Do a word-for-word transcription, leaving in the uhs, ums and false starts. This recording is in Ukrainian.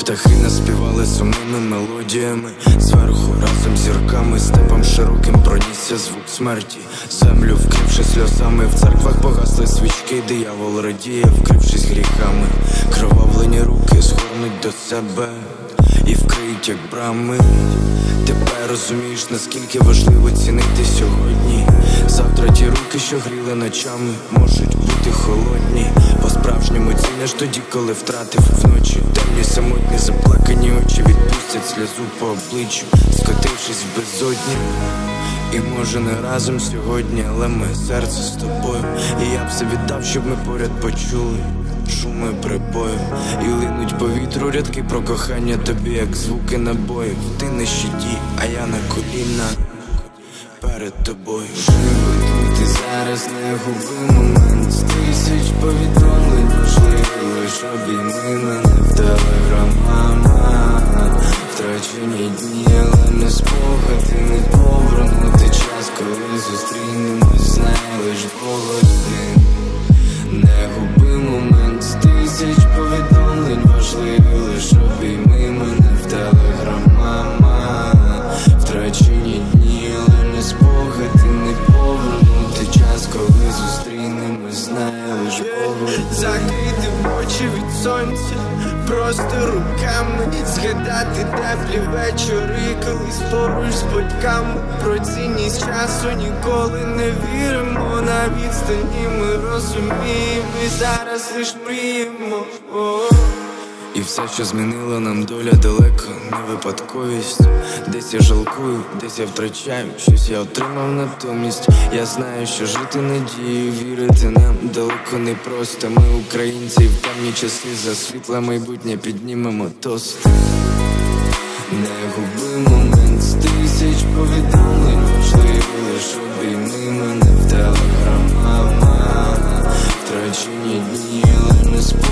Птахи наспівали сумними мелодіями, зверху разом зірками, степом широким пронісся звук смерті. Землю вкривши сльозами, в церквах погасли свічки, диявол радіє, вкрившись гріхами. Кровавлені руки згорнуть до себе і вкриють, як брами. Тепер розумієш, наскільки важливо цінити сьогодні. Завтра ті руки, що гріли ночами, можуть бути холодні. По-справжньому ціниш тоді, коли втратив вночі. Темні, самотні, заплакані очі відпустять сльозу по обличчю, скотившись в безодні. І може не разом сьогодні, але моє серце з тобою. І я б все віддав, щоб ми поряд почули шуми прибою. І линуть по вітру рядки про кохання тобі, як звуки набоїв. Ти на щиті, а я на колінах перед тобою. Живи тут і зараз, не губи момент. З тисяч повідомлень важливо, лиш обійми мене в телеграмах. Втрачені дні, але не спогади, не повернути час, коли зустрінемось, знай лиш Бог один. Не губи момент, з тисяч повідомлень важливо, лиш обійми мене в телеграмах. Втрачені дні, але не спогади, не повернути час, коли зустрінемось, знає лиш Бог один. Закрити очі від сонця, просто руками згадати теплі вечори, колись поруч з батьками. Про цінність часу ніколи не віримо, на відстані ми розуміємо, і зараз лиш мріємо. І все, що змінила нам доля, далеко не випадковість. Десь я жалкую, десь я втрачаю, щось я отримав натомість. Я знаю, що жити надією, вірити нам далеко не просто. Ми українці, в темні часи за світле майбутнє піднімемо тост. Не губи момент, з тисяч повідомлень важливо, лиш обійми мене в телеграмах. Втрачені дні, але не спогади.